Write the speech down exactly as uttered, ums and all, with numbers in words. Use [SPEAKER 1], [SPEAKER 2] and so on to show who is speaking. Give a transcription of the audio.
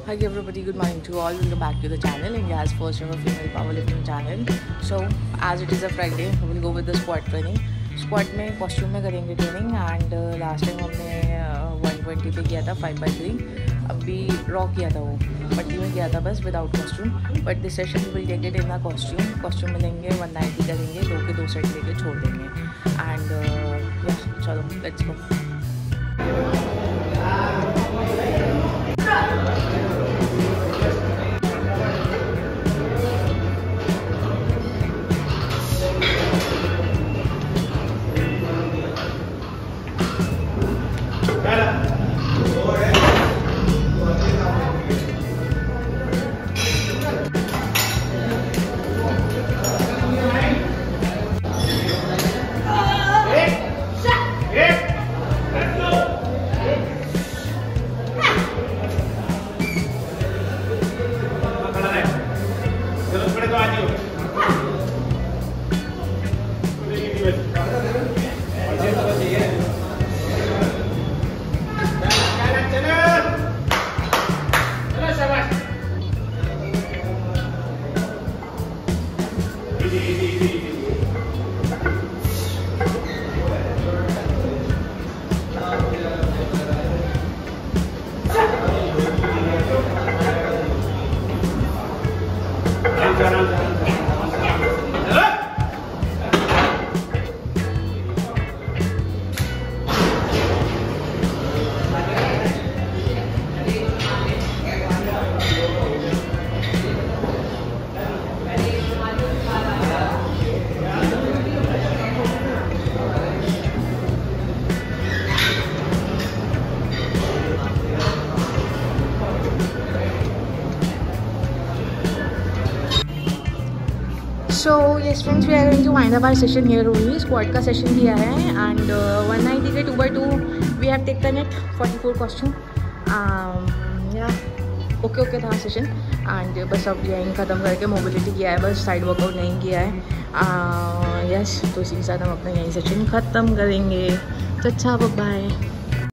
[SPEAKER 1] Hi everybody, good morning to all. Welcome back to the channel, India's first ever female powerlifting channel. So as it is a Friday, we will go with the squat training. Squat में costume में करेंगे training and last time हमने one twenty पे किया था five by three. अभी raw किया था, वो पट्टी में किया था बस without costume. But this session we will take it in a costume. Costume में लेंगे वन नाइन्टी करेंगे, दो के दो सेट लेके छोड़ देंगे. एंड या चलो let's go. So yes friends, we are going to wind up our session here only. Squat का session किया है and uh, वन नाइन्टी के two by two we have taken it. Forty four costume. um, yeah okay okay था session and बस अब यहीं ख़त्म करके मोबिलिटी किया है, बस साइड वर्कआउट नहीं किया है. यस uh, yes, तो इसी के साथ हम अपना यहीं सेशन ख़त्म करेंगे. तो अच्छा बाय.